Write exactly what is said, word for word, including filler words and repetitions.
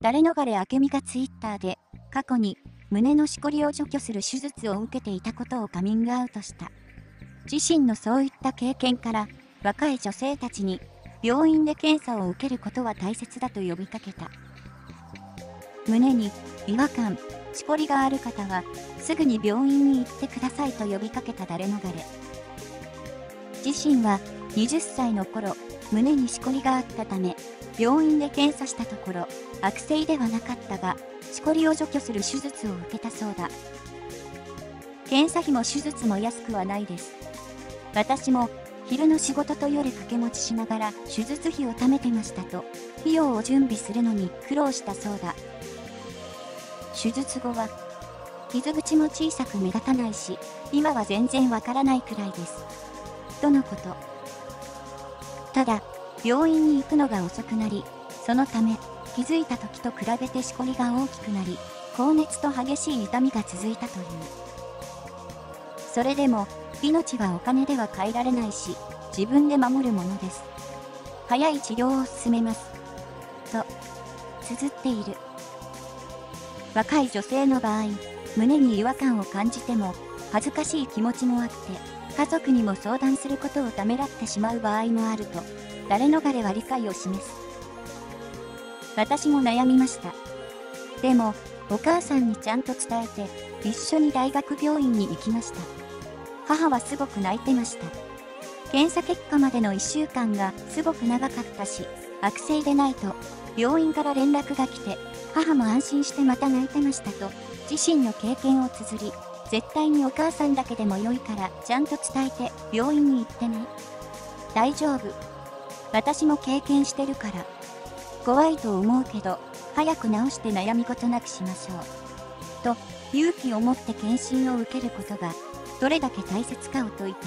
誰逃れ明美がツイッターで、過去に胸のしこりを除去する手術を受けていたことをカミングアウトした。自身のそういった経験から、若い女性たちに、病院で検査を受けることは大切だと呼びかけた。胸に違和感、しこりがある方は、すぐに病院に行ってくださいと呼びかけた誰逃れ。自身ははたちの頃、胸にしこりがあったため、病院で検査したところ、悪性ではなかったが、しこりを除去する手術を受けたそうだ。検査費も手術も安くはないです。私も、昼の仕事と夜掛け持ちしながら手術費を貯めてましたと、費用を準備するのに苦労したそうだ。手術後は、傷口も小さく目立たないし、今は全然わからないくらいです。とのこと。ただ、病院に行くのが遅くなり、そのため、気づいた時と比べてしこりが大きくなり、高熱と激しい痛みが続いたという。それでも、命はお金では買えられないし、自分で守るものです。早い治療を進めます。と、綴っている。若い女性の場合、胸に違和感を感じても、恥ずかしい気持ちもあって、家族にも相談することをためらってしまう場合もあると、誰逃れは理解を示す。私も悩みました。でも、お母さんにちゃんと伝えて、一緒に大学病院に行きました。母はすごく泣いてました。検査結果までのいっしゅうかんがすごく長かったし、悪性でないと、病院から連絡が来て、母も安心してまた泣いてましたと、自身の経験を綴り、絶対にお母さんだけでも良いからちゃんと伝えて病院に行ってね。大丈夫。私も経験してるから。怖いと思うけど、早く治して悩み事なくしましょう。と、勇気を持って検診を受けることが、どれだけ大切かを説いた。